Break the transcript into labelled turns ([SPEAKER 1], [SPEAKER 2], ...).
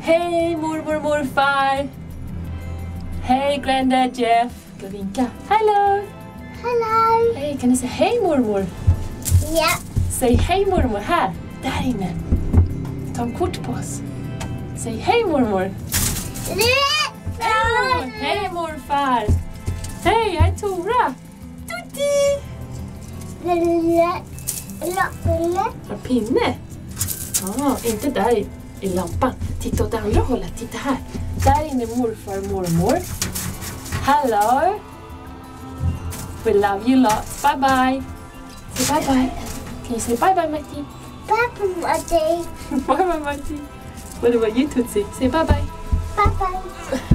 [SPEAKER 1] Hej mormor och morfar. Hej granddad Jeff. Ska vinka. Hello.
[SPEAKER 2] Hello.
[SPEAKER 1] Hej, kan ni säga hej mormor?
[SPEAKER 2] Ja.
[SPEAKER 1] Säg hej mormor här. Där inne. Ta en kort på oss. Säg hej mormor. Hej morfar. Hej, jag är Tora. Tutti. En pinne? Ja, inte där i lampan. Titta åt det andra hållet. Titta här. Där inne morfar och mormor. Hello. We love you lots. Bye bye. Say bye bye. Can you say bye bye, Martin?
[SPEAKER 2] Bye bye, Martin.
[SPEAKER 1] Bye bye, Martin. What about you, Tootsie? Say bye bye.
[SPEAKER 2] Bye bye.